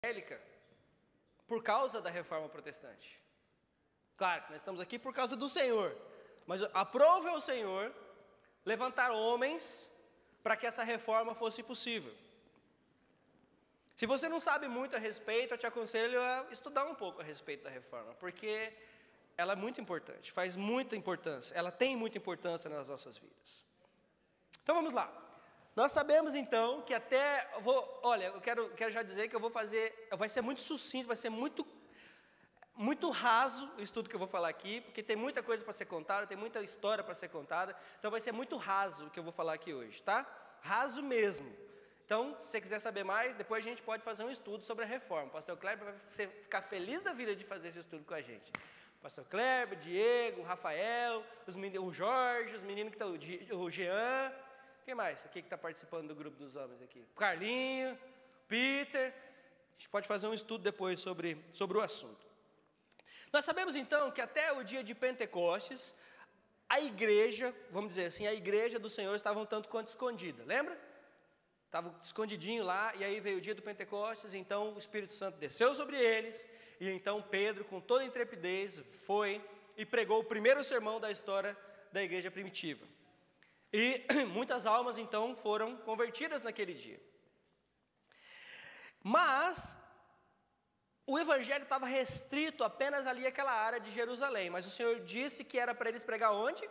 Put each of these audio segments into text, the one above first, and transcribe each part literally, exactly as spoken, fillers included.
evangélica por causa da reforma protestante. Claro que nós estamos aqui por causa do Senhor, mas aprove ao Senhor levantar homens para que essa reforma fosse possível. Se você não sabe muito a respeito, eu te aconselho a estudar um pouco a respeito da reforma, porque ela é muito importante, faz muita importância, ela tem muita importância nas nossas vidas. Então vamos lá. Nós sabemos então que até, eu vou, olha, eu quero, quero já dizer que eu vou fazer, vai ser muito sucinto, vai ser muito, muito raso o estudo que eu vou falar aqui, porque tem muita coisa para ser contada, tem muita história para ser contada, então vai ser muito raso o que eu vou falar aqui hoje, tá? Raso mesmo. Então, se você quiser saber mais, depois a gente pode fazer um estudo sobre a reforma. O pastor Kleber vai ficar feliz da vida de fazer esse estudo com a gente. O pastor Kleber, Diego, Rafael, os meninos, o Jorge, os meninos que estão, o Jean, quem mais aqui que está participando do grupo dos homens aqui? O Carlinho, Peter. A gente pode fazer um estudo depois sobre, sobre o assunto. Nós sabemos então que até o dia de Pentecostes, a igreja, vamos dizer assim, a igreja do Senhor estava um tanto quanto escondida, lembra? Estava escondidinho lá, e aí veio o dia do Pentecostes, então o Espírito Santo desceu sobre eles, e então Pedro, com toda intrepidez, foi e pregou o primeiro sermão da história da igreja primitiva. E muitas almas, então, foram convertidas naquele dia. Mas o evangelho estava restrito apenas ali àquela área de Jerusalém, mas o Senhor disse que era para eles pregar onde?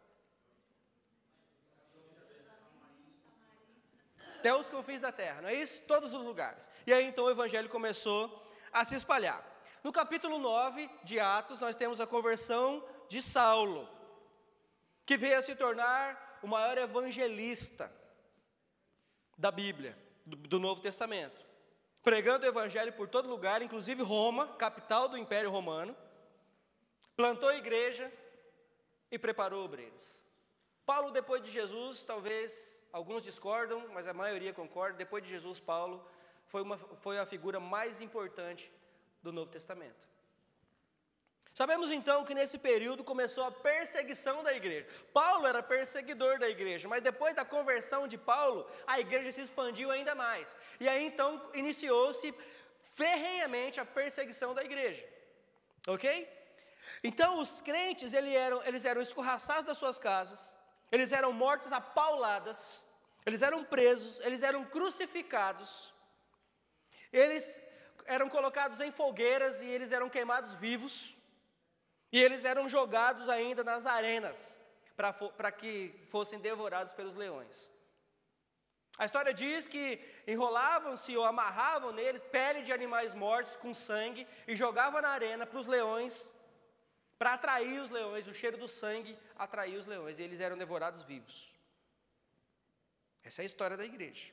Até os confins da terra, não é isso? Todos os lugares. E aí então o evangelho começou a se espalhar. No capítulo nove de Atos, nós temos a conversão de Saulo, que veio a se tornar o maior evangelista da Bíblia, do, do Novo Testamento, pregando o evangelho por todo lugar, inclusive Roma, capital do Império Romano, plantou a igreja e preparou obreiros. Paulo, depois de Jesus, talvez alguns discordam, mas a maioria concorda, depois de Jesus, Paulo foi, uma, foi a figura mais importante do Novo Testamento. Sabemos então que nesse período começou a perseguição da igreja. Paulo era perseguidor da igreja, mas depois da conversão de Paulo, a igreja se expandiu ainda mais. E aí então iniciou-se ferrenhamente a perseguição da igreja. Ok? Então os crentes eles eram, eles eram escorraçados das suas casas, eles eram mortos a pauladas, eles eram presos, eles eram crucificados, eles eram colocados em fogueiras e eles eram queimados vivos, e eles eram jogados ainda nas arenas, para que fossem devorados pelos leões. A história diz que enrolavam-se ou amarravam neles pele de animais mortos com sangue e jogavam na arena para os leões, para atrair os leões, o cheiro do sangue atraía os leões, e eles eram devorados vivos. Essa é a história da igreja.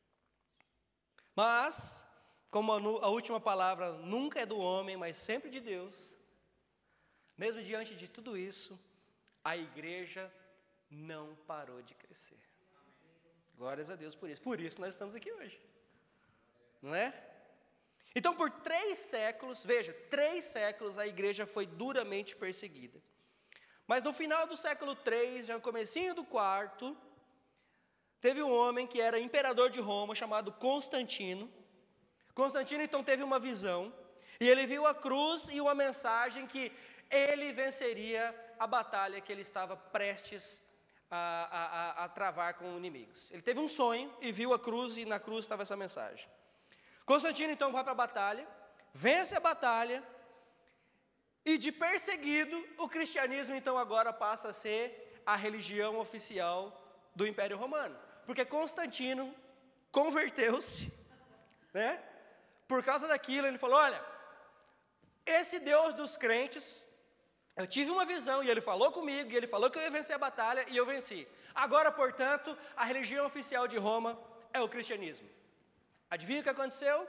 Mas, como a última palavra nunca é do homem, mas sempre de Deus, mesmo diante de tudo isso, a igreja não parou de crescer. Glórias a Deus por isso. Por isso nós estamos aqui hoje. Não é? Então, por três séculos, veja, três séculos a igreja foi duramente perseguida. Mas no final do século três, já no comecinho do quarto, teve um homem que era imperador de Roma, chamado Constantino. Constantino, então, teve uma visão, e ele viu a cruz e uma mensagem que ele venceria a batalha que ele estava prestes a, a, a, a travar com inimigos. Ele teve um sonho e viu a cruz, e na cruz estava essa mensagem. Constantino então vai para a batalha, vence a batalha, e de perseguido, o cristianismo então agora passa a ser a religião oficial do Império Romano. Porque Constantino converteu-se, né? Por causa daquilo, ele falou, olha, esse Deus dos crentes, eu tive uma visão, e ele falou comigo, e ele falou que eu ia vencer a batalha, e eu venci. Agora, portanto, a religião oficial de Roma é o cristianismo. Adivinha o que aconteceu?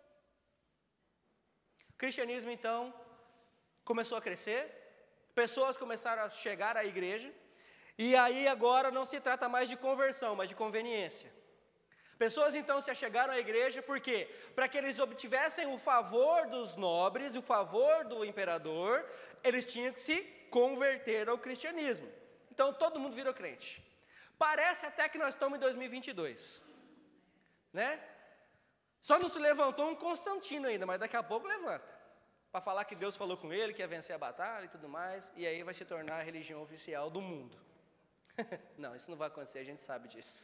O cristianismo, então, começou a crescer, pessoas começaram a chegar à igreja, e aí agora não se trata mais de conversão, mas de conveniência. Pessoas, então, se achegaram à igreja, por quê? Para que eles obtivessem o favor dos nobres, o favor do imperador, eles tinham que se converter ao cristianismo. Então, todo mundo virou crente. Parece até que nós estamos em dois mil e vinte e dois, né? Só não se levantou um Constantino ainda, mas daqui a pouco levanta. Para falar que Deus falou com ele, que ia vencer a batalha e tudo mais, e aí vai se tornar a religião oficial do mundo. Não, isso não vai acontecer, a gente sabe disso.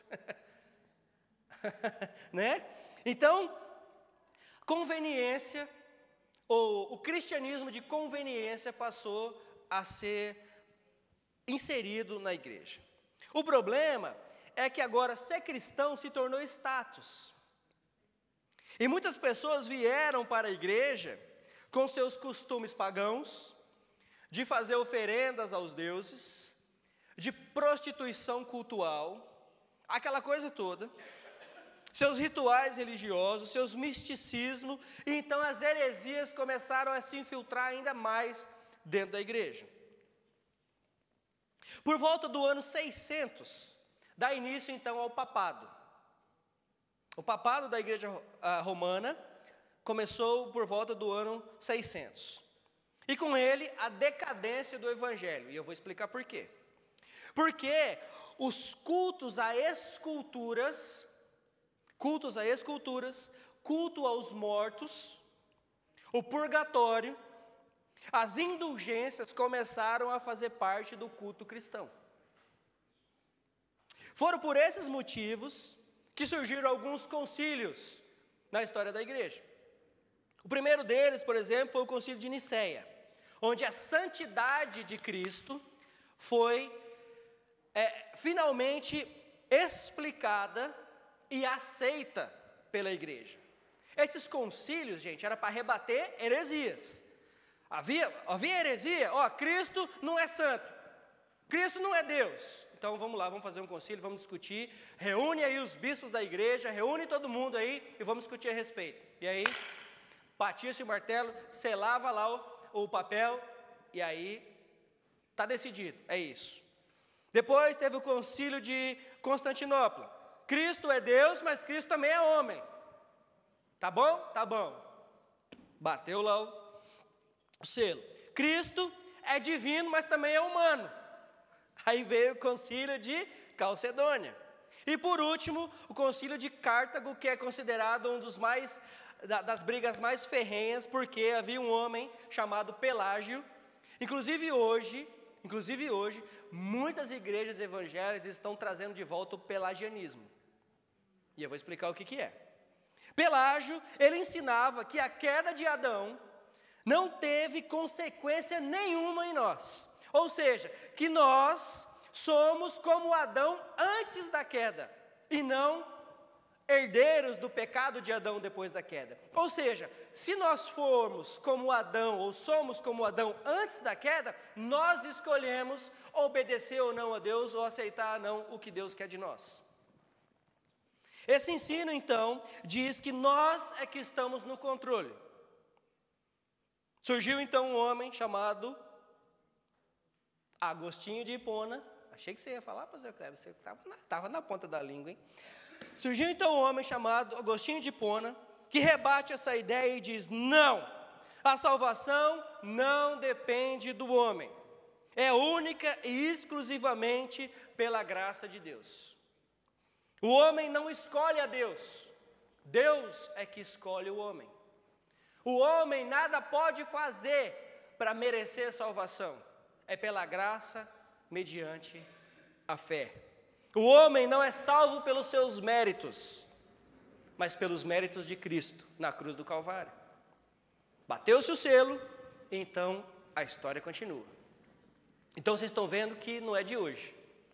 Né? Então, conveniência, ou o cristianismo de conveniência passou a ser inserido na igreja. O problema é que agora ser cristão se tornou status. E muitas pessoas vieram para a igreja com seus costumes pagãos, de fazer oferendas aos deuses, de prostituição cultural, aquela coisa toda, seus rituais religiosos, seus misticismos, e então as heresias começaram a se infiltrar ainda mais dentro da igreja. Por volta do ano seiscentos, dá início então ao papado. O papado da igreja romana começou por volta do ano seiscentos. E com ele a decadência do evangelho, e eu vou explicar por quê. Porque os cultos a esculturas, cultos a esculturas, culto aos mortos, o purgatório, as indulgências começaram a fazer parte do culto cristão. Foram por esses motivos que surgiram alguns concílios na história da igreja. O primeiro deles, por exemplo, foi o concílio de Nicéia, onde a santidade de Cristo foi é, finalmente explicada e aceita pela igreja. Esses concílios, gente, era para rebater heresias. Havia, havia heresia, ó, Cristo não é santo, Cristo não é Deus. Então vamos lá, vamos fazer um concílio, vamos discutir, reúne aí os bispos da igreja, reúne todo mundo aí e vamos discutir a respeito. E aí, batia-se o martelo, selava lá o, o papel e aí está decidido, é isso. Depois teve o concílio de Constantinopla. Cristo é Deus, mas Cristo também é homem. Tá bom? Tá bom. Bateu lá o o selo. Cristo é divino, mas também é humano. Aí veio o concílio de Calcedônia. E por último, o concílio de Cartago, que é considerado um dos mais, das brigas mais ferrenhas, porque havia um homem chamado Pelágio. Inclusive hoje, inclusive hoje, muitas igrejas evangélicas estão trazendo de volta o pelagianismo. E eu vou explicar o que que é. Pelágio, ele ensinava que a queda de Adão não teve consequência nenhuma em nós. Ou seja, que nós somos como Adão antes da queda, e não herdeiros do pecado de Adão depois da queda. Ou seja, se nós formos como Adão, ou somos como Adão antes da queda, nós escolhemos obedecer ou não a Deus, ou aceitar ou não o que Deus quer de nós. Esse ensino, então, diz que nós é que estamos no controle. Surgiu então um homem chamado Agostinho de Hipona. Achei que você ia falar, pastor Cleber, você estava na, estava na ponta da língua, hein? Surgiu então um homem chamado Agostinho de Hipona, que rebate essa ideia e diz: não, a salvação não depende do homem, é única e exclusivamente pela graça de Deus. O homem não escolhe a Deus, Deus é que escolhe o homem. O homem nada pode fazer para merecer salvação, é pela graça mediante a fé. O homem não é salvo pelos seus méritos, mas pelos méritos de Cristo na cruz do Calvário. Bateu-se o selo, então a história continua. Então vocês estão vendo que não é de hoje.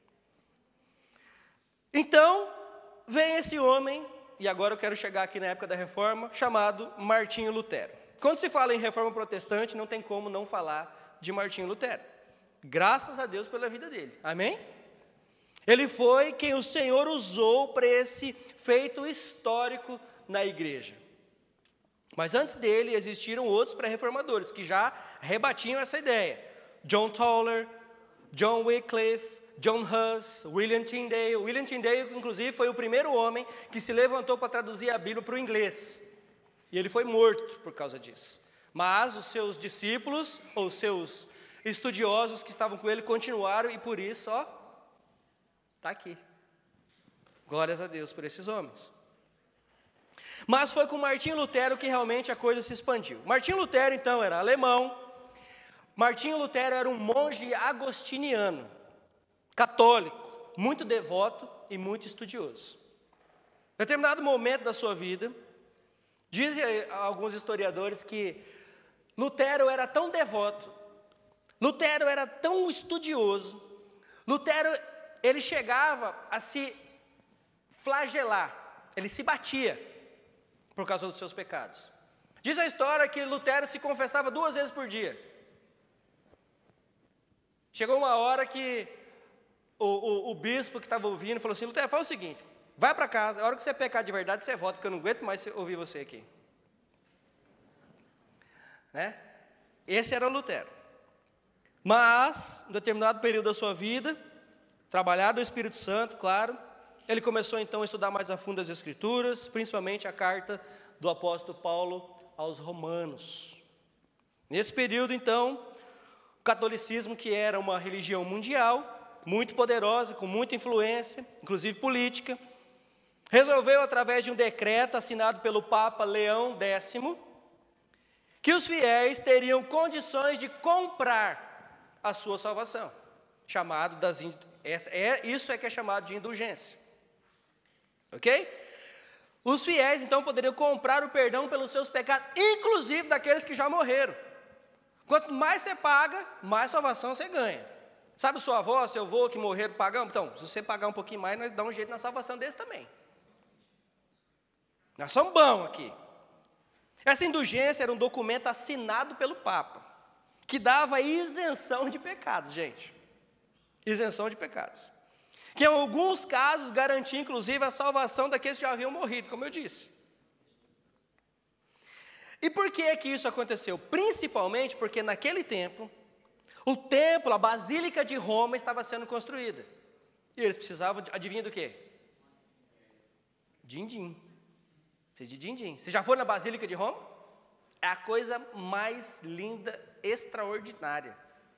Então, vem esse homem, e agora eu quero chegar aqui na época da Reforma, chamado Martinho Lutero. Quando se fala em Reforma Protestante, não tem como não falar de Martinho Lutero. Graças a Deus pela vida dele, amém? Ele foi quem o Senhor usou para esse feito histórico na igreja. Mas antes dele existiram outros pré-reformadores que já rebatiam essa ideia. John Tauler, John Wycliffe, John Huss, William Tyndale. William Tyndale, inclusive, foi o primeiro homem que se levantou para traduzir a Bíblia para o inglês. E ele foi morto por causa disso. Mas os seus discípulos, ou seus estudiosos que estavam com ele, continuaram, e por isso, ó, está aqui. Glórias a Deus por esses homens. Mas foi com Martinho Lutero que realmente a coisa se expandiu. Martinho Lutero, então, era alemão. Martinho Lutero era um monge agostiniano, católico, muito devoto e muito estudioso. Em determinado momento da sua vida, dizem alguns historiadores que Lutero era tão devoto, Lutero era tão estudioso, Lutero, ele chegava a se flagelar, ele se batia por causa dos seus pecados. Diz a história que Lutero se confessava duas vezes por dia. Chegou uma hora que o, o, o bispo que estava ouvindo falou assim: Lutero, fala o seguinte, vai para casa, a hora que você pecar de verdade, você volta, porque eu não aguento mais ouvir você aqui. Né? Esse era Lutero. Mas, em determinado período da sua vida, trabalhado o Espírito Santo, claro, ele começou então a estudar mais a fundo as Escrituras, principalmente a carta do apóstolo Paulo aos Romanos. Nesse período, então, o catolicismo, que era uma religião mundial, muito poderosa, com muita influência, inclusive política, resolveu, através de um decreto assinado pelo Papa Leão décimo, que os fiéis teriam condições de comprar a sua salvação, chamado das, é, isso é que é chamado de indulgência, ok? Os fiéis, então, poderiam comprar o perdão pelos seus pecados, inclusive daqueles que já morreram. Quanto mais você paga, mais salvação você ganha. Sabe sua avó, seu avô que morreram pagando? Então, se você pagar um pouquinho mais, nós dá um jeito na salvação desse também. Nós somos bons aqui. Essa indulgência era um documento assinado pelo Papa, que dava isenção de pecados, gente. Isenção de pecados. Que em alguns casos garantia, inclusive, a salvação daqueles que já haviam morrido, como eu disse. E por que que isso aconteceu? Principalmente porque naquele tempo, o templo, a Basílica de Roma estava sendo construída. E eles precisavam, de, adivinha do quê? Din-din. Vocês de din-din. Você já foi na Basílica de Roma? É a coisa mais linda, extraordinária.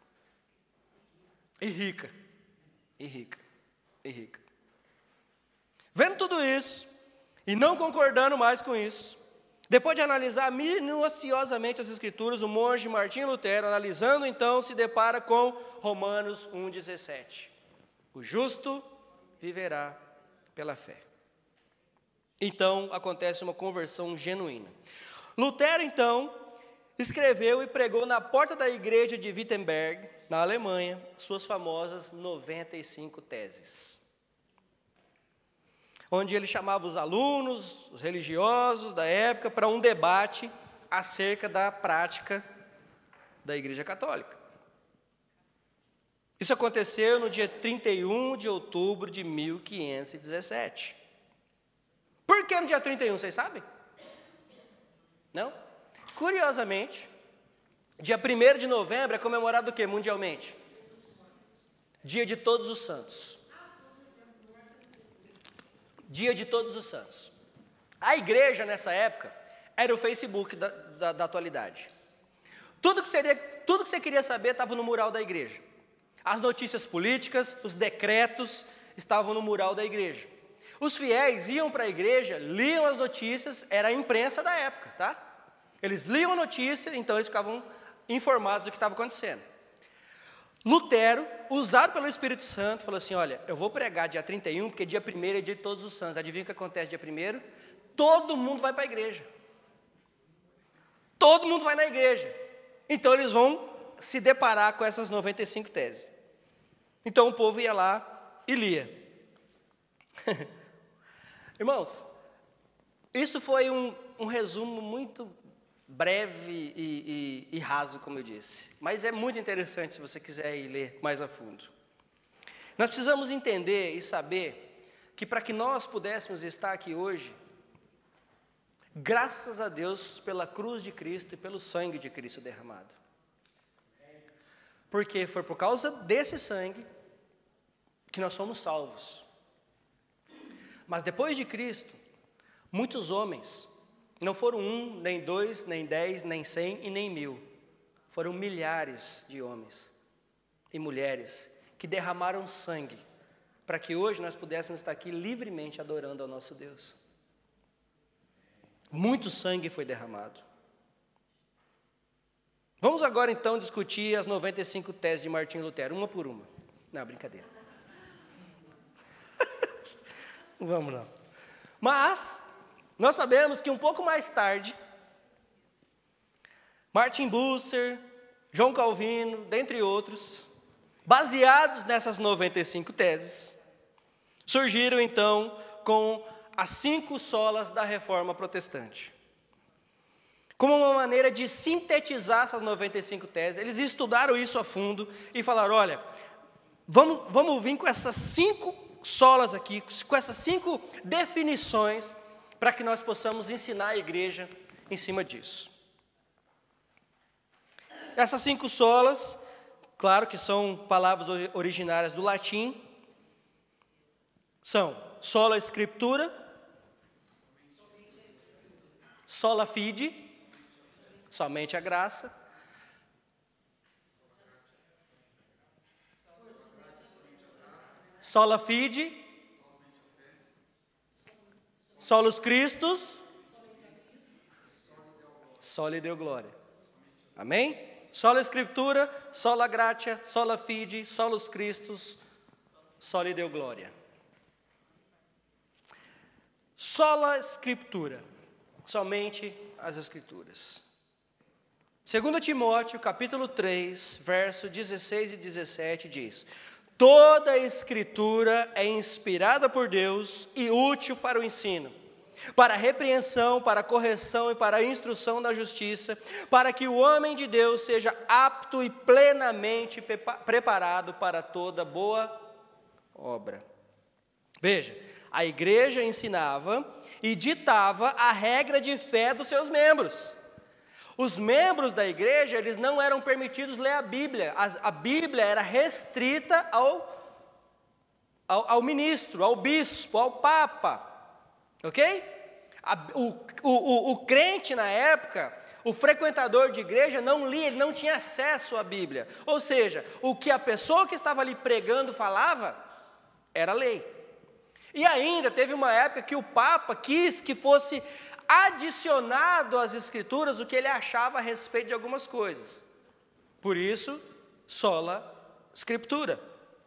E rica. E rica. E rica. Vendo tudo isso, e não concordando mais com isso, depois de analisar minuciosamente as Escrituras, o monge Martinho Lutero, analisando então, se depara com Romanos um, dezessete. O justo viverá pela fé. Então, acontece uma conversão genuína. Lutero, então, escreveu e pregou na porta da igreja de Wittenberg, na Alemanha, suas famosas noventa e cinco teses. Onde ele chamava os alunos, os religiosos da época, para um debate acerca da prática da Igreja Católica. Isso aconteceu no dia trinta e um de outubro de mil quinhentos e dezessete. Por que no dia trinta e um, vocês sabem? Não? Curiosamente, dia primeiro de novembro é comemorado o quê mundialmente? Dia de Todos os Santos. Dia de Todos os Santos. A igreja, nessa época, era o Facebook da, da, da atualidade. Tudo que, seria, tudo que você queria saber estava no mural da igreja. As notícias políticas, os decretos estavam no mural da igreja. Os fiéis iam para a igreja, liam as notícias, era a imprensa da época, tá? Eles liam a notícia, então eles ficavam informados do que estava acontecendo. Lutero, usado pelo Espírito Santo, falou assim: olha, eu vou pregar dia trinta e um, porque dia primeiro é dia de Todos os Santos. Adivinha o que acontece dia primeiro? Todo mundo vai para a igreja. Todo mundo vai na igreja. Então eles vão se deparar com essas noventa e cinco teses. Então o povo ia lá e lia. Irmãos, isso foi um, um resumo muito breve e, e, e raso, como eu disse. Mas é muito interessante se você quiser ir ler mais a fundo. Nós precisamos entender e saber que para que nós pudéssemos estar aqui hoje, graças a Deus pela cruz de Cristo e pelo sangue de Cristo derramado. Porque foi por causa desse sangue que nós somos salvos. Mas depois de Cristo, muitos homens, não foram um, nem dois, nem dez, nem cem e nem mil, foram milhares de homens e mulheres que derramaram sangue para que hoje nós pudéssemos estar aqui livremente adorando ao nosso Deus. Muito sangue foi derramado. Vamos agora então discutir as noventa e cinco teses de Martinho Lutero, uma por uma. Não, brincadeira. Não vamos não. Mas, nós sabemos que um pouco mais tarde, Martin Bucer, João Calvino, dentre outros, baseados nessas noventa e cinco teses, surgiram então com as cinco solas da Reforma Protestante. Como uma maneira de sintetizar essas noventa e cinco teses, eles estudaram isso a fundo e falaram, olha, vamos, vamos vir com essas cinco solas aqui, com essas cinco definições, para que nós possamos ensinar a igreja em cima disso. Essas cinco solas, claro que são palavras originárias do latim, são sola scriptura, sola fide, somente a graça, sola fide, solus Christus, sola Deo glória. Amém? Sola Escritura, sola gratia, sola fide, solus Christus, sola Deo glória. Sola Escritura, somente as Escrituras. Segundo Timóteo, capítulo três, verso dezesseis e dezessete, diz: toda a Escritura é inspirada por Deus e útil para o ensino, para a repreensão, para a correção e para a instrução da justiça, para que o homem de Deus seja apto e plenamente preparado para toda boa obra. Veja, a igreja ensinava e ditava a regra de fé dos seus membros. Os membros da igreja, eles não eram permitidos ler a Bíblia. A, a Bíblia era restrita ao, ao, ao ministro, ao bispo, ao papa. Ok? A, o, o, o crente na época, o frequentador de igreja não lia, ele não tinha acesso à Bíblia. Ou seja, o que a pessoa que estava ali pregando falava, era lei. E ainda teve uma época que o Papa quis que fosse adicionado às Escrituras o que ele achava a respeito de algumas coisas. Por isso, sola Scriptura.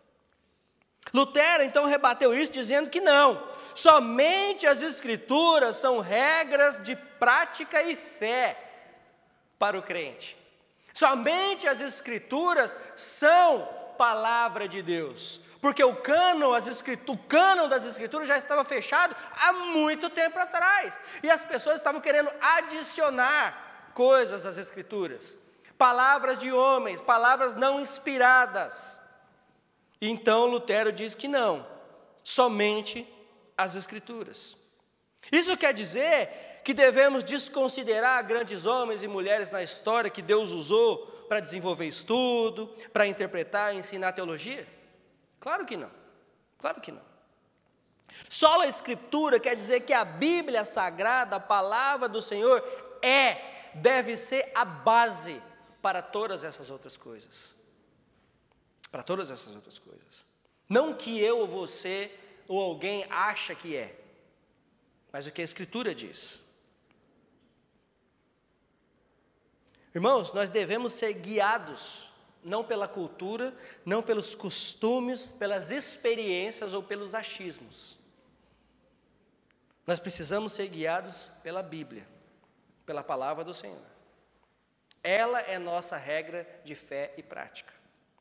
Lutero, então, rebateu isso dizendo que não, somente as Escrituras são regras de prática e fé para o crente. Somente as Escrituras são palavra de Deus, porque o cânon, as escrituras, o cânon das Escrituras já estava fechado há muito tempo atrás, e as pessoas estavam querendo adicionar coisas às Escrituras, palavras de homens, palavras não inspiradas. Então Lutero diz que não, somente as Escrituras. Isso quer dizer que devemos desconsiderar grandes homens e mulheres na história que Deus usou para desenvolver estudo, para interpretar e ensinar teologia? Claro que não, claro que não. Sola Escritura quer dizer que a Bíblia Sagrada, a palavra do Senhor, é, deve ser a base para todas essas outras coisas. Para todas essas outras coisas. Não que eu ou você ou alguém acha que é, mas o que a Escritura diz. Irmãos, nós devemos ser guiados, não pela cultura, não pelos costumes, pelas experiências ou pelos achismos. Nós precisamos ser guiados pela Bíblia, pela palavra do Senhor. Ela é nossa regra de fé e prática.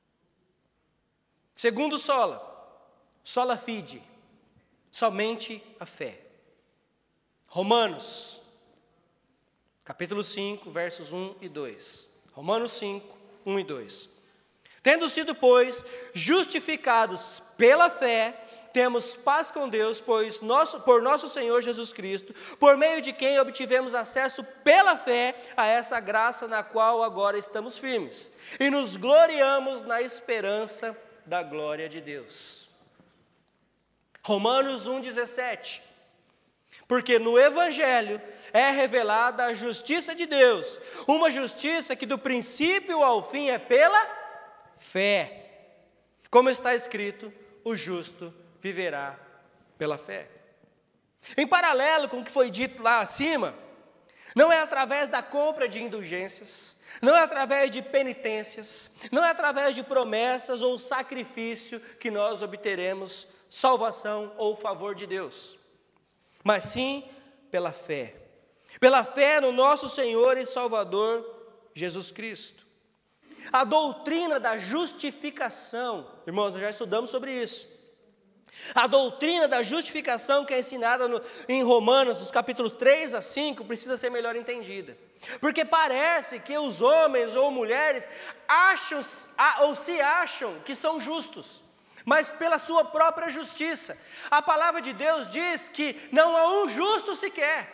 Segundo sola, sola fide, somente a fé. Romanos, capítulo cinco, versos um e dois. Romanos cinco, um e dois. Tendo sido, pois, justificados pela fé, temos paz com Deus, pois nosso, por nosso Senhor Jesus Cristo, por meio de quem obtivemos acesso pela fé a essa graça na qual agora estamos firmes, e nos gloriamos na esperança da glória de Deus. Romanos um, dezessete. Porque no Evangelho é revelada a justiça de Deus, uma justiça que do princípio ao fim é pela fé. Como está escrito, o justo viverá pela fé. Em paralelo com o que foi dito lá acima, Não é através da compra de indulgências, não é através de penitências, não é através de promessas ou sacrifício que nós obteremos salvação ou favor de Deus, mas sim pela fé. Pela fé no nosso Senhor e Salvador Jesus Cristo. A doutrina da justificação, irmãos, nós já estudamos sobre isso. A doutrina da justificação que é ensinada no, em Romanos, dos capítulos três a cinco, precisa ser melhor entendida. Porque parece que os homens ou mulheres acham ou se acham que são justos, mas pela sua própria justiça. A palavra de Deus diz que não há um justo sequer.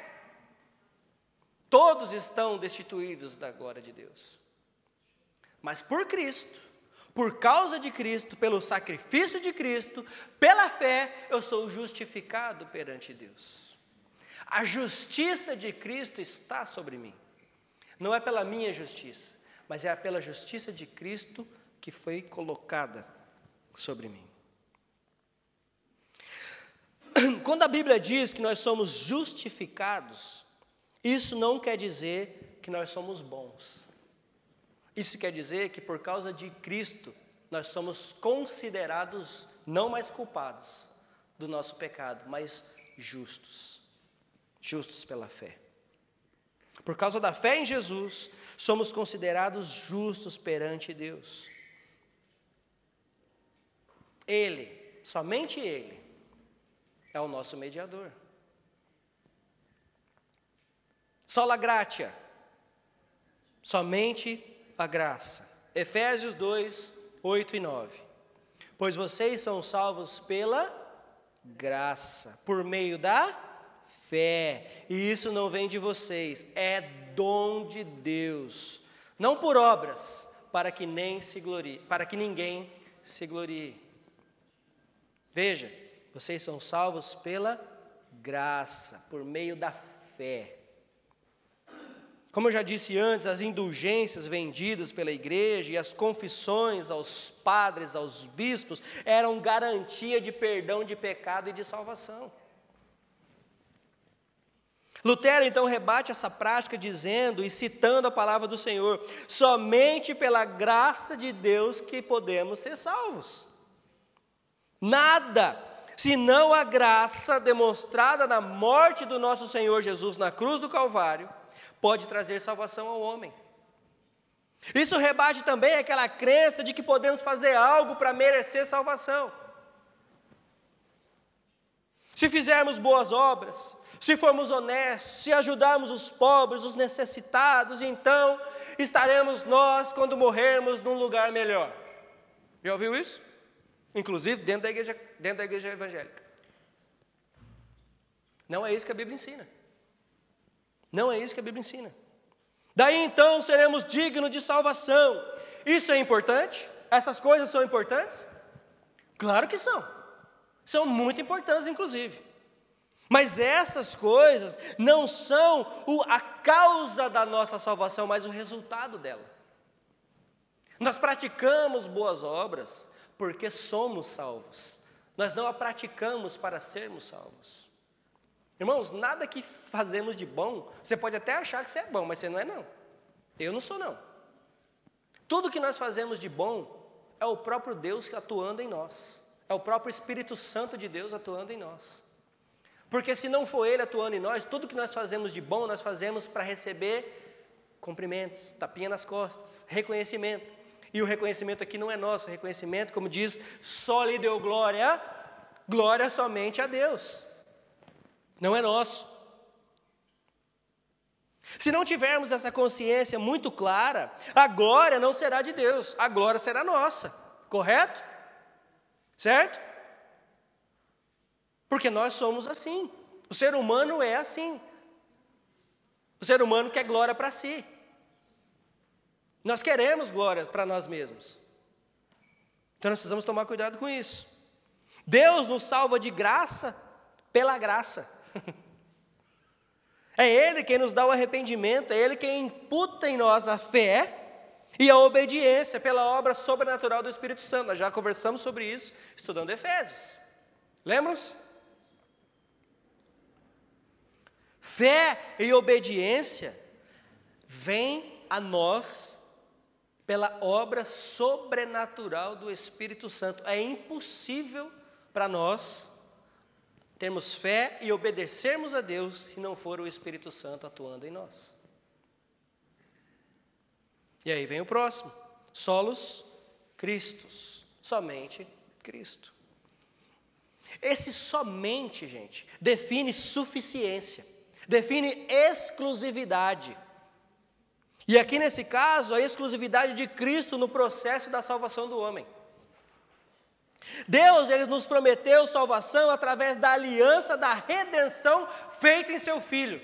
Todos estão destituídos da glória de Deus. Mas por Cristo, por causa de Cristo, pelo sacrifício de Cristo, pela fé, eu sou justificado perante Deus. A justiça de Cristo está sobre mim. Não é pela minha justiça, mas é pela justiça de Cristo que foi colocada sobre mim. Quando a Bíblia diz que nós somos justificados, isso não quer dizer que nós somos bons. Isso quer dizer que por causa de Cristo, nós somos considerados não mais culpados do nosso pecado, mas justos. Justos pela fé. Por causa da fé em Jesus, somos considerados justos perante Deus. Ele, somente Ele, é o nosso mediador. Sola gratia, somente a graça. Efésios dois, oito e nove. Pois vocês são salvos pela graça, por meio da fé. E isso não vem de vocês, é dom de Deus. Não por obras, para que nem se glorie, para que ninguém se glorie. Veja, vocês são salvos pela graça, por meio da fé. Como eu já disse antes, as indulgências vendidas pela igreja e as confissões aos padres, aos bispos, eram garantia de perdão de pecado e de salvação. Lutero então rebate essa prática dizendo e citando a palavra do Senhor: somente pela graça de Deus que podemos ser salvos. Nada, senão a graça demonstrada na morte do nosso Senhor Jesus na cruz do Calvário, pode trazer salvação ao homem. Isso rebate também aquela crença de que podemos fazer algo para merecer salvação. Se fizermos boas obras, se formos honestos, se ajudarmos os pobres, os necessitados, então estaremos nós, quando morrermos, num lugar melhor. Já ouviu isso? Inclusive dentro da igreja, dentro da igreja evangélica. Não é isso que a Bíblia ensina. Não é isso que a Bíblia ensina. Daí então seremos dignos de salvação. Isso é importante? Essas coisas são importantes? Claro que são. São muito importantes, inclusive. Mas essas coisas não são a causa da nossa salvação, mas o resultado dela. Nós praticamos boas obras porque somos salvos. Nós não a praticamos para sermos salvos. Irmãos, nada que fazemos de bom, você pode até achar que você é bom, mas você não é não. Eu não sou não. Tudo que nós fazemos de bom é o próprio Deus atuando em nós. É o próprio Espírito Santo de Deus atuando em nós. Porque se não for Ele atuando em nós, tudo que nós fazemos de bom, nós fazemos para receber cumprimentos, tapinha nas costas, reconhecimento. E o reconhecimento aqui não é nosso, o reconhecimento, como diz, só lhe deu glória, glória somente a Deus. Não é nosso. Se não tivermos essa consciência muito clara, a glória não será de Deus, a glória será nossa, correto? Certo? Porque nós somos assim, o ser humano é assim. O ser humano quer glória para si. Nós queremos glória para nós mesmos. Então nós precisamos tomar cuidado com isso. Deus nos salva de graça pela graça. É Ele quem nos dá o arrependimento, é Ele quem imputa em nós a fé e a obediência pela obra sobrenatural do Espírito Santo. Nós já conversamos sobre isso, estudando Efésios. Lembram-se? Fé e obediência vem a nós pela obra sobrenatural do Espírito Santo. É impossível para nós termos fé e obedecermos a Deus se não for o Espírito Santo atuando em nós. E aí vem o próximo, solos Christus, somente Cristo. Esse somente, gente, define suficiência, define exclusividade. E aqui nesse caso, a exclusividade de Cristo no processo da salvação do homem. Deus, Ele nos prometeu salvação através da aliança da redenção feita em seu Filho.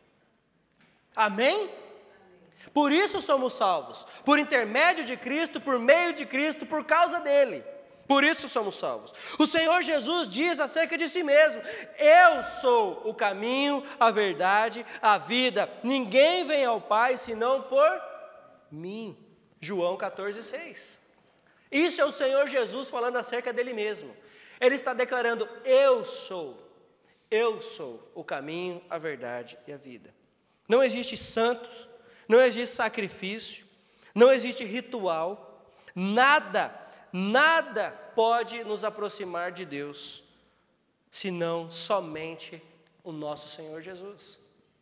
Amém? Por isso somos salvos, por intermédio de Cristo, por meio de Cristo, por causa dele. Por isso somos salvos. O Senhor Jesus diz acerca de si mesmo: eu sou o caminho, a verdade, a vida. Ninguém vem ao Pai senão por mim. João catorze, seis. Isso é o Senhor Jesus falando acerca dele mesmo. Ele está declarando: eu sou, eu sou o caminho, a verdade e a vida. Não existe santos, não existe sacrifício, não existe ritual, nada, nada pode nos aproximar de Deus, senão somente o nosso Senhor Jesus.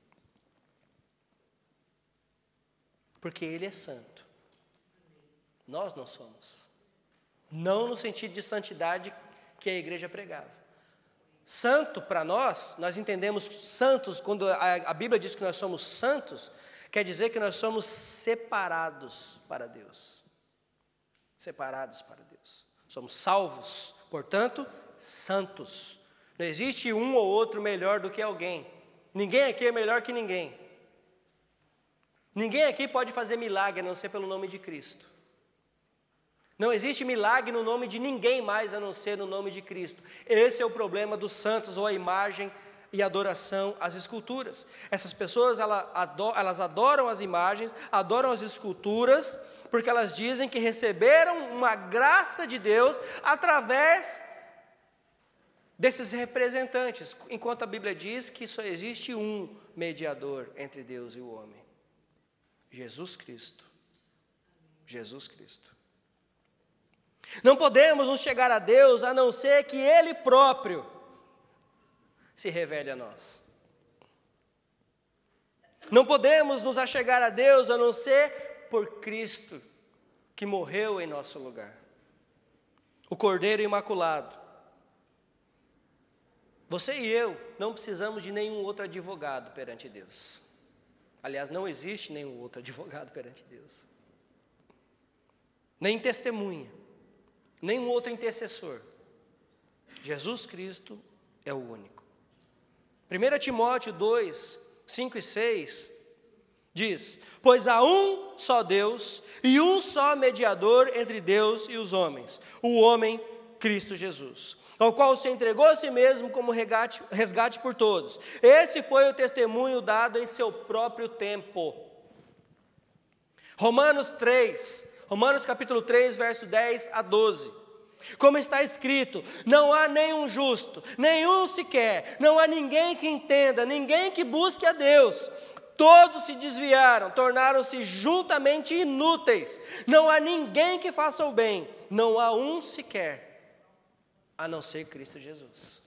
Porque Ele é santo, nós não somos. Não no sentido de santidade que a igreja pregava. Santo para nós, nós entendemos santos, quando a, a Bíblia diz que nós somos santos, quer dizer que nós somos separados para Deus. Separados para Deus. Somos salvos, portanto, santos. Não existe um ou outro melhor do que alguém. Ninguém aqui é melhor que ninguém. Ninguém aqui pode fazer milagre a não ser pelo nome de Cristo. Não existe milagre no nome de ninguém mais a não ser no nome de Cristo. Esse é o problema dos santos, ou a imagem e adoração às esculturas. Essas pessoas, elas adoram as imagens, adoram as esculturas, porque elas dizem que receberam uma graça de Deus através desses representantes, enquanto a Bíblia diz que só existe um mediador entre Deus e o homem: Jesus Cristo. Jesus Cristo. Não podemos nos chegar a Deus a não ser que Ele próprio se revele a nós. Não podemos nos achegar a Deus a não ser por Cristo, que morreu em nosso lugar. O Cordeiro Imaculado. Você e eu não precisamos de nenhum outro advogado perante Deus. Aliás, não existe nenhum outro advogado perante Deus. Nem testemunha. Nenhum outro intercessor. Jesus Cristo é o único. primeira Timóteo dois, cinco e seis diz: pois há um só Deus e um só mediador entre Deus e os homens, o homem Cristo Jesus, ao qual se entregou a si mesmo como resgate, resgate por todos. Esse foi o testemunho dado em seu próprio tempo. Romanos três, Romanos capítulo três, verso dez a doze. Como está escrito: não há nenhum justo, nenhum sequer, não há ninguém que entenda, ninguém que busque a Deus. Todos se desviaram, tornaram-se juntamente inúteis. Não há ninguém que faça o bem, não há um sequer, a não ser Cristo Jesus.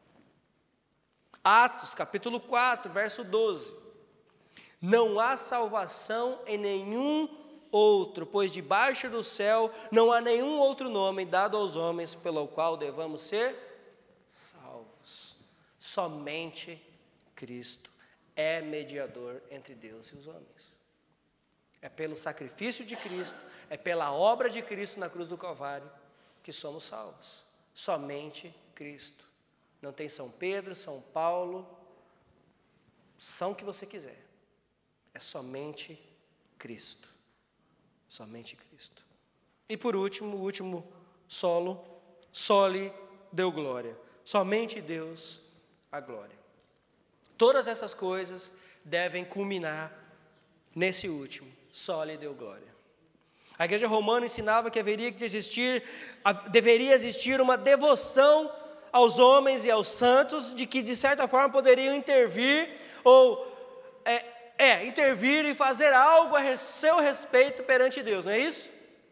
Atos capítulo quatro, verso doze. Não há salvação em nenhum outro, pois debaixo do céu não há nenhum outro nome dado aos homens pelo qual devamos ser salvos. Somente Cristo é mediador entre Deus e os homens. É pelo sacrifício de Cristo, é pela obra de Cristo na cruz do Calvário que somos salvos. Somente Cristo. Não tem São Pedro, São Paulo, São que você quiser. É somente Cristo. Somente Cristo. E por último, o último solo, soli deu glória. Somente Deus a glória. Todas essas coisas devem culminar nesse último, soli deu glória. A igreja romana ensinava que haveria que existir, deveria existir uma devoção aos homens e aos santos de que de certa forma poderiam intervir ou é, é intervir e fazer algo a seu respeito perante Deus, não é isso?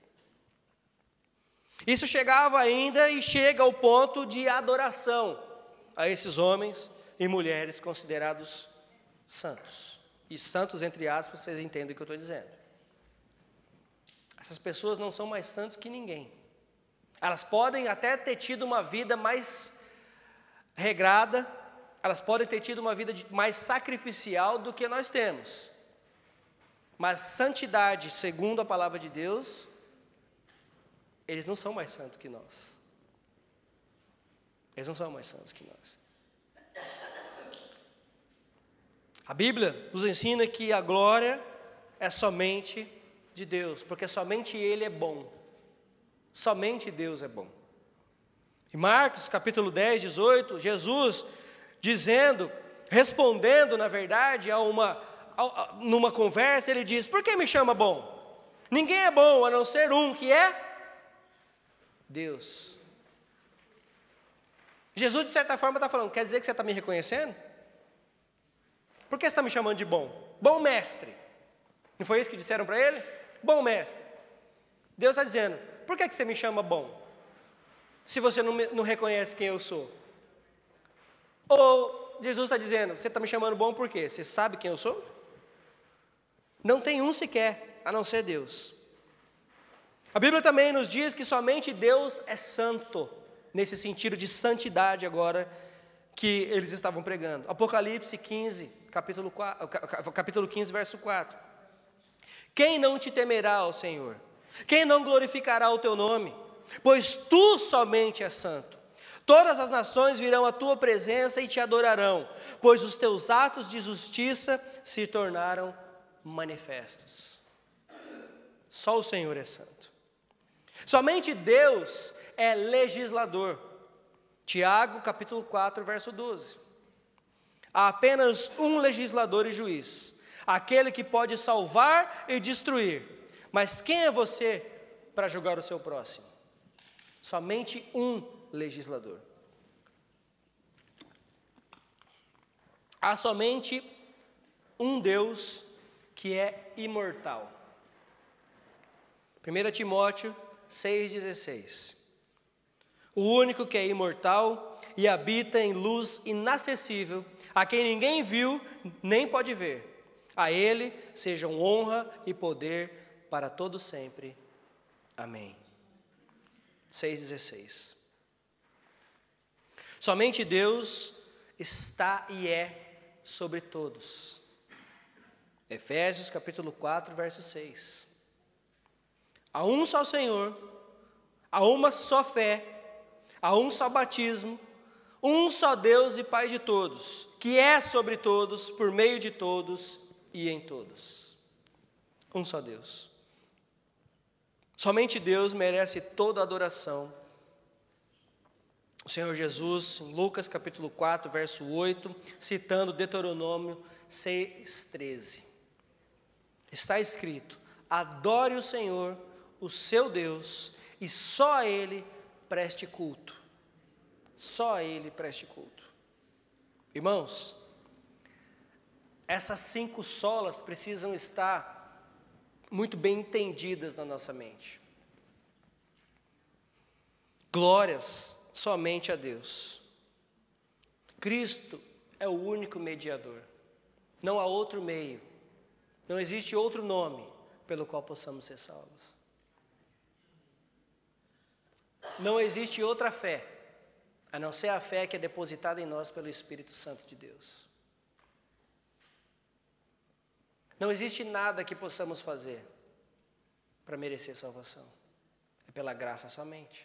Isso chegava ainda e chega ao ponto de adoração a esses homens e mulheres considerados santos. E santos, entre aspas, vocês entendem o que eu estou dizendo. Essas pessoas não são mais santos que ninguém. Elas podem até ter tido uma vida mais regrada, elas podem ter tido uma vida mais sacrificial do que nós temos. Mas santidade, segundo a palavra de Deus, eles não são mais santos que nós. Eles não são mais santos que nós. A Bíblia nos ensina que a glória é somente de Deus, porque somente Ele é bom. Somente Deus é bom. Em Marcos, capítulo dez, dezoito, Jesus dizendo, respondendo, na verdade, a uma, a, a, numa conversa, Ele diz, por que me chama bom? Ninguém é bom, a não ser um, que é Deus. Jesus, de certa forma, está falando, quer dizer que você está me reconhecendo? Por que você está me chamando de bom? Bom mestre. Não foi isso que disseram para ele? Bom mestre. Deus está dizendo, por que, que você me chama bom? Se você não, me, não reconhece quem eu sou. Ou Jesus está dizendo, você está me chamando bom por quê? Você sabe quem eu sou? Não tem um sequer, a não ser Deus. A Bíblia também nos diz que somente Deus é santo, nesse sentido de santidade agora que eles estavam pregando. Apocalipse quinze, capítulo, quatro, capítulo quinze, verso quatro. Quem não te temerá, ó Senhor? Quem não glorificará o teu nome? Pois tu somente és santo. Todas as nações virão à tua presença e te adorarão, pois os teus atos de justiça se tornaram manifestos. Só o Senhor é santo. Somente Deus é legislador. Tiago, capítulo quatro, verso doze. Há apenas um legislador e juiz, aquele que pode salvar e destruir. Mas quem é você para julgar o seu próximo? Somente um legislador. Há somente um Deus que é imortal. primeiro Timóteo seis, dezesseis. O único que é imortal e habita em luz inacessível, a quem ninguém viu nem pode ver. A Ele sejam honra e poder para todo sempre. Amém. seis, dezesseis. Somente Deus está e é sobre todos. Efésios capítulo quatro, verso seis. Há um só Senhor, há uma só fé, há um só batismo, um só Deus e Pai de todos, que é sobre todos, por meio de todos e em todos. Um só Deus. Somente Deus merece toda a adoração. O Senhor Jesus, em Lucas capítulo quatro, verso oito, citando Deuteronômio seis, treze. Está escrito, adore o Senhor, o seu Deus, e só a Ele preste culto. Só a Ele preste culto. Irmãos, essas cinco solas precisam estar muito bem entendidas na nossa mente. Glórias somente a Deus. Cristo é o único mediador. Não há outro meio. Não existe outro nome pelo qual possamos ser salvos. Não existe outra fé, a não ser a fé que é depositada em nós pelo Espírito Santo de Deus. Não existe nada que possamos fazer para merecer salvação. É pela graça somente.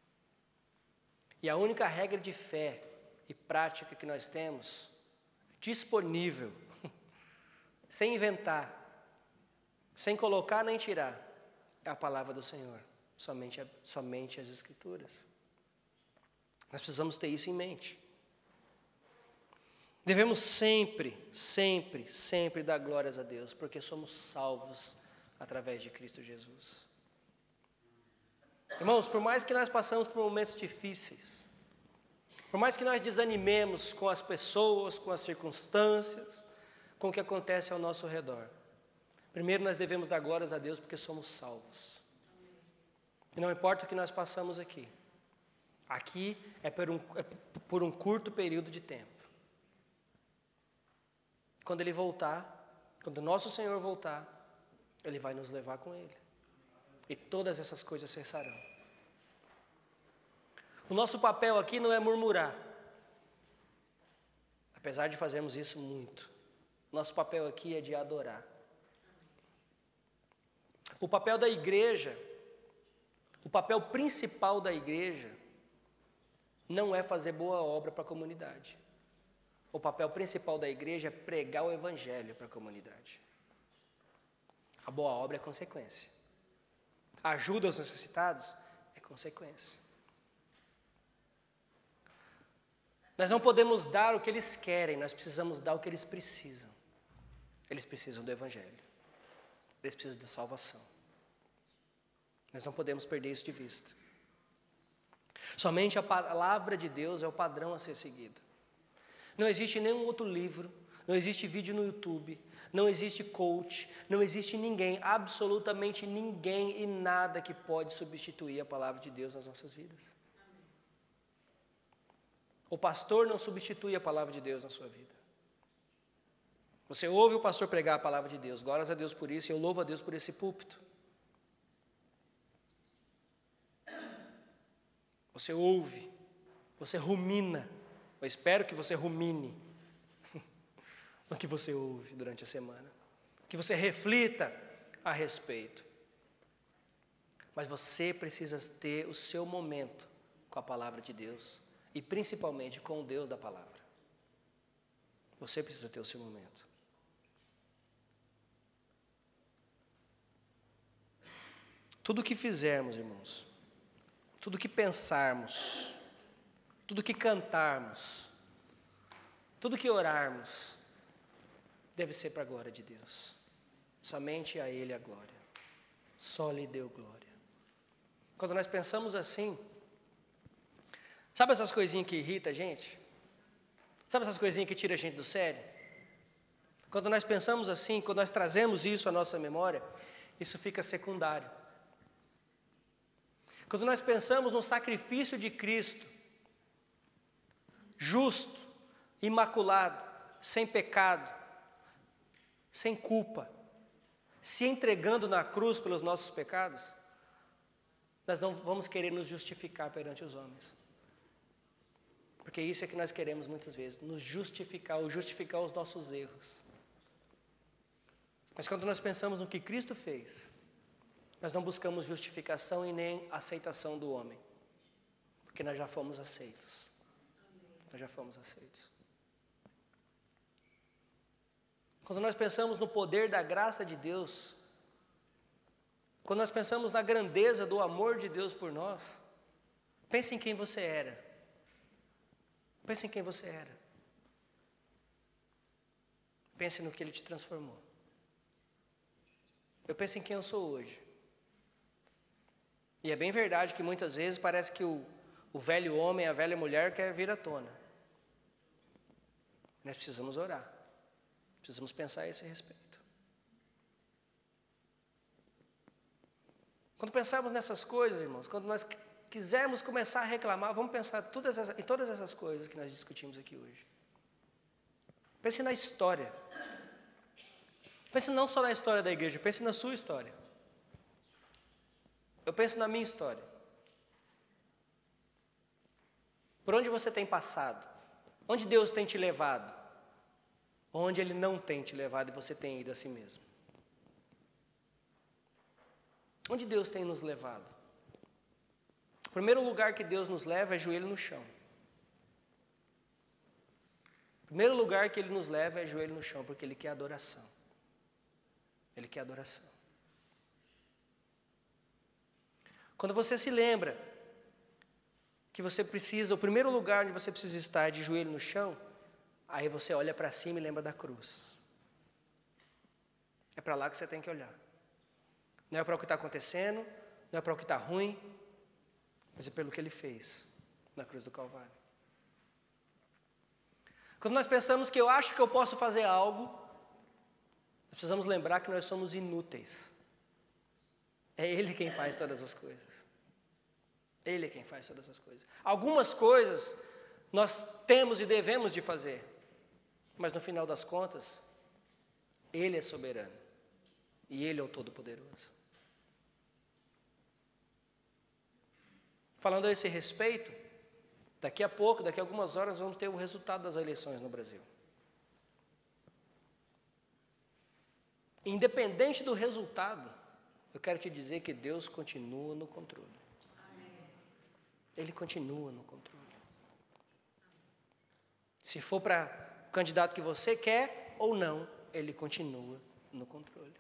E a única regra de fé e prática que nós temos, disponível, sem inventar, sem colocar nem tirar, é a palavra do Senhor, somente, somente as Escrituras. Nós precisamos ter isso em mente. Devemos sempre, sempre, sempre dar glórias a Deus, porque somos salvos através de Cristo Jesus. Irmãos, por mais que nós passamos por momentos difíceis, Por mais que nós desanimemos com as pessoas, com as circunstâncias, com o que acontece ao nosso redor, primeiro nós devemos dar glórias a Deus porque somos salvos. E não importa o que nós passamos aqui. Aqui é por um, é por um curto período de tempo. Quando Ele voltar, quando o nosso Senhor voltar, Ele vai nos levar com Ele. E todas essas coisas cessarão. O nosso papel aqui não é murmurar. Apesar de fazermos isso muito. Nosso papel aqui é de adorar. O papel da igreja, o papel principal da igreja, não é fazer boa obra para a comunidade. O papel principal da igreja é pregar o evangelho para a comunidade. A boa obra é consequência. A ajuda aos necessitados é consequência. Nós não podemos dar o que eles querem, nós precisamos dar o que eles precisam. Eles precisam do evangelho. Eles precisam da salvação. Nós não podemos perder isso de vista. Somente a palavra de Deus é o padrão a ser seguido. Não existe nenhum outro livro, não existe vídeo no YouTube, não existe coach, não existe ninguém, absolutamente ninguém e nada que pode substituir a palavra de Deus nas nossas vidas. O pastor não substitui a palavra de Deus na sua vida. Você ouve o pastor pregar a palavra de Deus, glórias a Deus por isso, e eu louvo a Deus por esse púlpito. Você ouve, você rumina, eu espero que você rumine o que você ouve durante a semana, que você reflita a respeito. Mas você precisa ter o seu momento com a palavra de Deus, e principalmente com o Deus da palavra. Você precisa ter o seu momento. Tudo o que fizermos, irmãos, tudo o que pensarmos, tudo o que cantarmos, tudo o que orarmos, deve ser para a glória de Deus. Somente a Ele a glória. Só lhe deu glória. Quando nós pensamos assim, sabe essas coisinhas que irritam a gente? Sabe essas coisinhas que tiram a gente do sério? Quando nós pensamos assim, quando nós trazemos isso à nossa memória, isso fica secundário. Quando nós pensamos no sacrifício de Cristo, justo, imaculado, sem pecado, sem culpa, se entregando na cruz pelos nossos pecados, nós não vamos querer nos justificar perante os homens. Porque isso é que nós queremos muitas vezes, nos justificar, ou justificar os nossos erros. Mas quando nós pensamos no que Cristo fez, nós não buscamos justificação e nem aceitação do homem. Porque nós já fomos aceitos. Nós já fomos aceitos. Quando nós pensamos no poder da graça de Deus, quando nós pensamos na grandeza do amor de Deus por nós, pense em quem você era. Pense em quem você era. Pense no que Ele te transformou. Eu penso em quem eu sou hoje. E é bem verdade que muitas vezes parece que o, o velho homem, a velha mulher quer vir à tona. Nós precisamos orar. Precisamos pensar a esse respeito. Quando pensarmos nessas coisas, irmãos, quando nós quisermos começar a reclamar, vamos pensar todas essas, em todas essas coisas que nós discutimos aqui hoje. Pense na história. Pense não só na história da igreja, pense na sua história. Eu penso na minha história. Por onde você tem passado? Onde Deus tem te levado? Onde Ele não tem te levado e você tem ido a si mesmo? Onde Deus tem nos levado? O primeiro lugar que Deus nos leva é joelho no chão. O primeiro lugar que Ele nos leva é joelho no chão, porque Ele quer adoração. Ele quer adoração. Quando você se lembra que você precisa, o primeiro lugar onde você precisa estar é de joelho no chão, aí você olha para cima e lembra da cruz. É para lá que você tem que olhar. Não é para o que está acontecendo, não é para o que está ruim, mas é pelo que Ele fez na cruz do Calvário. Quando nós pensamos que eu acho que eu posso fazer algo, nós precisamos lembrar que nós somos inúteis. É Ele quem faz todas as coisas. Ele é quem faz todas as coisas. Algumas coisas nós temos e devemos de fazer, mas no final das contas, Ele é soberano e Ele é o Todo-Poderoso. Falando a esse respeito, daqui a pouco, daqui a algumas horas, vamos ter o resultado das eleições no Brasil. Independente do resultado, eu quero te dizer que Deus continua no controle. Ele continua no controle. Se for para o candidato que você quer ou não, Ele continua no controle.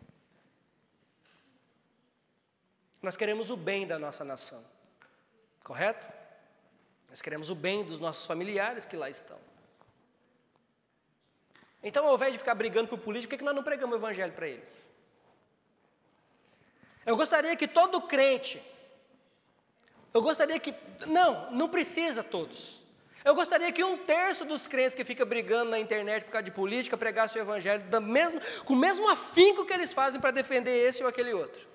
Nós queremos o bem da nossa nação, correto? Nós queremos o bem dos nossos familiares que lá estão. Então, ao invés de ficar brigando por político, por que nós não pregamos o evangelho para eles? Eu gostaria que todo crente, eu gostaria que, não, não precisa todos. Eu gostaria que um terço dos crentes que fica brigando na internet por causa de política pregasse o evangelho da mesma, com o mesmo afinco que eles fazem para defender esse ou aquele outro.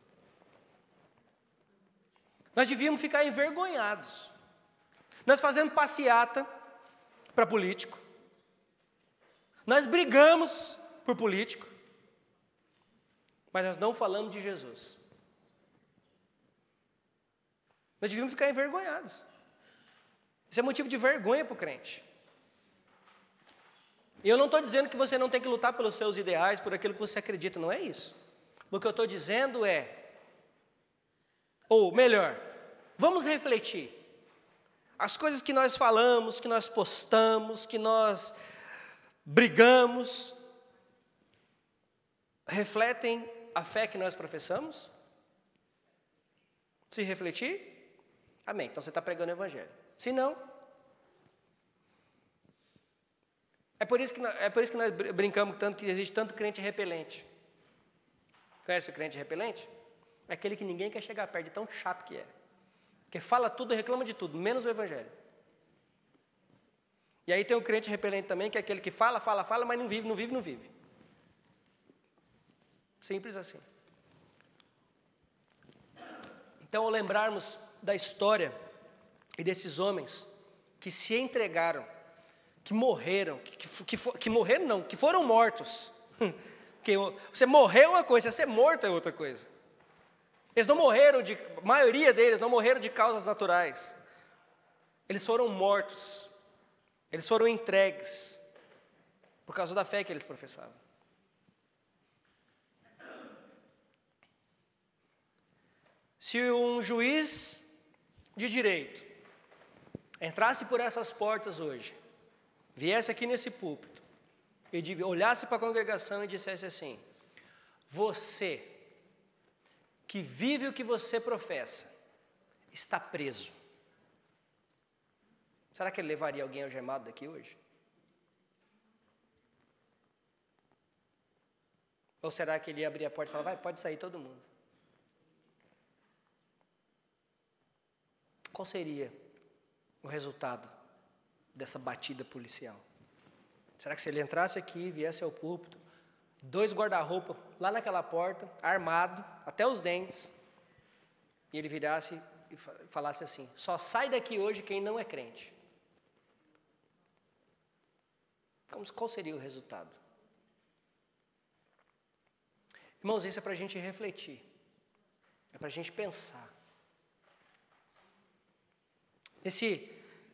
Nós devíamos ficar envergonhados. Nós fazemos passeata para político. Nós brigamos por político. Mas nós não falamos de Jesus. Nós devíamos ficar envergonhados. Isso é motivo de vergonha para o crente. E eu não estou dizendo que você não tem que lutar pelos seus ideais, por aquilo que você acredita, não é isso. O que eu estou dizendo é, ou melhor, vamos refletir. As coisas que nós falamos, que nós postamos, que nós brigamos, refletem a fé que nós professamos? Se refletir, amém. Então você está pregando o evangelho. Se não, é por isso que nós, é por isso que nós brincamos tanto que existe tanto crente repelente. Conhece o crente repelente? É aquele que ninguém quer chegar perto, de tão chato que é. Que fala tudo e reclama de tudo, menos o evangelho. E aí tem o crente repelente também, que é aquele que fala, fala, fala, mas não vive, não vive, não vive. Simples assim. Então, ao lembrarmos da história e desses homens que se entregaram, que morreram, que, que, que, que morreram não, que foram mortos. Porque você morrer é uma coisa, ser morto é outra coisa. Eles não morreram de, a maioria deles não morreram de causas naturais. Eles foram mortos. Eles foram entregues por causa da fé que eles professavam. Se um juiz de direito entrasse por essas portas hoje, viesse aqui nesse púlpito, e olhasse para a congregação e dissesse assim: você que vive o que você professa, está preso. Será que ele levaria alguém algemado daqui hoje? Ou será que ele ia abrir a porta e falar: vai, pode sair todo mundo? Qual seria o resultado dessa batida policial? Será que se ele entrasse aqui, viesse ao púlpito, dois guarda-roupa lá naquela porta, armado, até os dentes, e ele virasse e falasse assim: só sai daqui hoje quem não é crente? Qual seria o resultado? Irmãos, isso é para a gente refletir, é para a gente pensar. Nesse,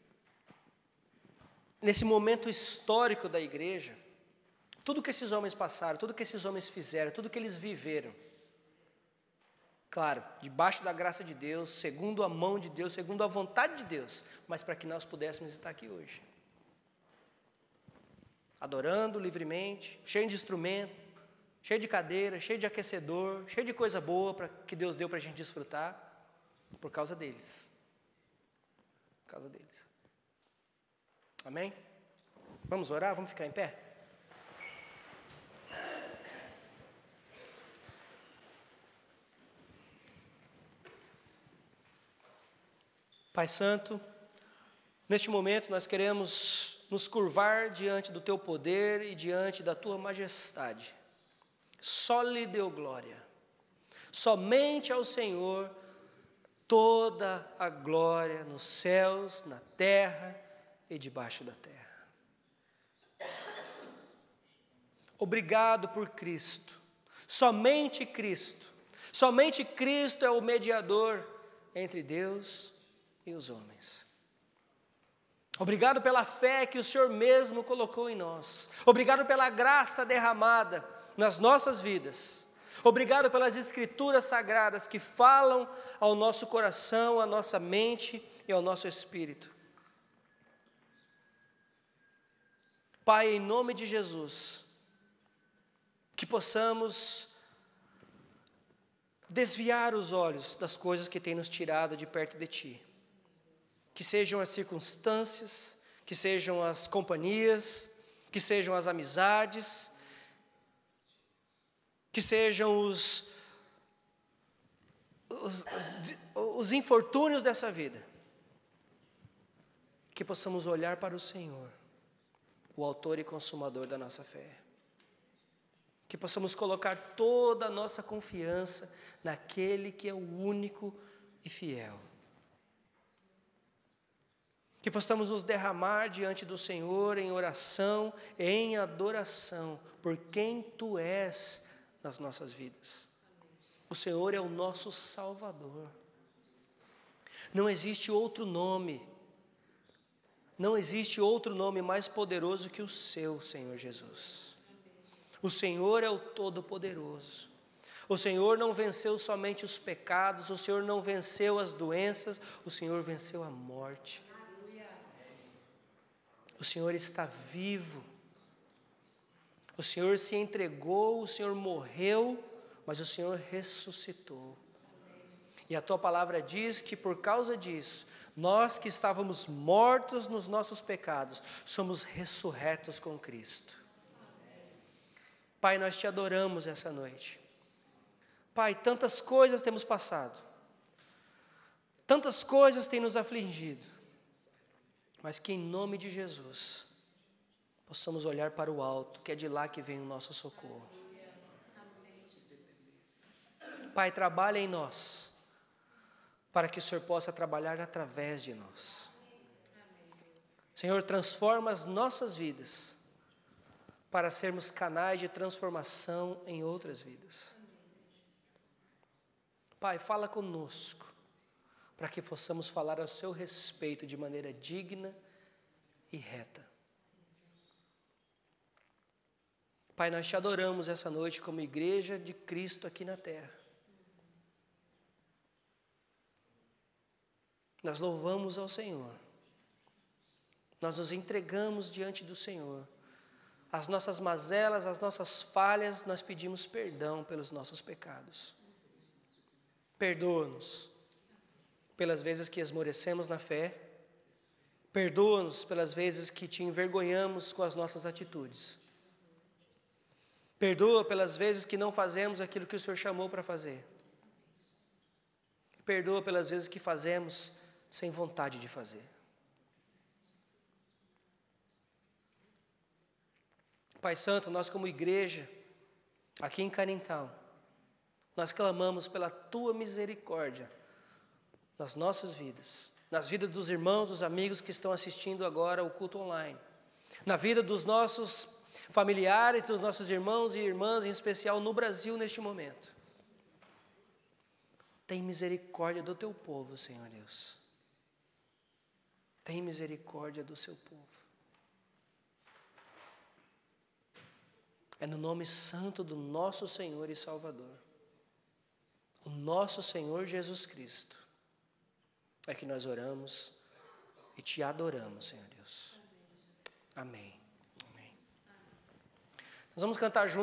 nesse momento histórico da igreja, tudo que esses homens passaram, tudo que esses homens fizeram, tudo que eles viveram, claro, debaixo da graça de Deus, segundo a mão de Deus, segundo a vontade de Deus, mas para que nós pudéssemos estar aqui hoje. Adorando livremente, cheio de instrumento, cheio de cadeira, cheio de aquecedor, cheio de coisa boa pra, que Deus deu para a gente desfrutar, por causa deles. Por causa deles. Amém? Vamos orar? Vamos ficar em pé? Pai Santo, neste momento nós queremos nos curvar diante do teu poder e diante da tua majestade. Só lhe deu glória. Somente ao Senhor toda a glória nos céus, na terra e debaixo da terra. Obrigado por Cristo. Somente Cristo. Somente Cristo é o mediador entre Deus e os homens. Obrigado pela fé que o Senhor mesmo colocou em nós. Obrigado pela graça derramada nas nossas vidas. Obrigado pelas escrituras sagradas que falam ao nosso coração, à nossa mente e ao nosso espírito. Pai, em nome de Jesus, que possamos desviar os olhos das coisas que têm nos tirado de perto de Ti. Que sejam as circunstâncias, que sejam as companhias, que sejam as amizades, que sejam os, os, os infortúnios dessa vida. Que possamos olhar para o Senhor, o autor e consumador da nossa fé. Que possamos colocar toda a nossa confiança naquele que é o único e fiel. Que possamos nos derramar diante do Senhor em oração, em adoração, por quem Tu és nas nossas vidas. O Senhor é o nosso Salvador. Não existe outro nome, não existe outro nome mais poderoso que o Seu, Senhor Jesus. O Senhor é o Todo-Poderoso. O Senhor não venceu somente os pecados, o Senhor não venceu as doenças, o Senhor venceu a morte. O Senhor está vivo. O Senhor se entregou, o Senhor morreu, mas o Senhor ressuscitou. E a Tua palavra diz que por causa disso, nós que estávamos mortos nos nossos pecados, somos ressurretos com Cristo. Pai, nós Te adoramos essa noite. Pai, tantas coisas temos passado, tantas coisas têm nos afligido, mas que em nome de Jesus, possamos olhar para o alto, que é de lá que vem o nosso socorro. Pai, trabalha em nós, para que o Senhor possa trabalhar através de nós. Senhor, transforma as nossas vidas, para sermos canais de transformação em outras vidas. Pai, fala conosco, para que possamos falar ao Seu respeito de maneira digna e reta. Pai, nós Te adoramos essa noite como igreja de Cristo aqui na terra. Nós louvamos ao Senhor. Nós nos entregamos diante do Senhor. As nossas mazelas, as nossas falhas, nós pedimos perdão pelos nossos pecados. Perdoa-nos pelas vezes que esmorecemos na fé. Perdoa-nos pelas vezes que Te envergonhamos com as nossas atitudes. Perdoa pelas vezes que não fazemos aquilo que o Senhor chamou para fazer. Perdoa pelas vezes que fazemos sem vontade de fazer. Pai Santo, nós como igreja, aqui em Canintal, nós clamamos pela Tua misericórdia nas nossas vidas, nas vidas dos irmãos, dos amigos que estão assistindo agora o culto online, na vida dos nossos familiares, dos nossos irmãos e irmãs, em especial no Brasil neste momento. Tem misericórdia do Teu povo, Senhor Deus. Tem misericórdia do Seu povo. É no nome santo do nosso Senhor e Salvador, o nosso Senhor Jesus Cristo, é que nós oramos e Te adoramos, Senhor Deus. Amém. Amém. Nós vamos cantar juntos.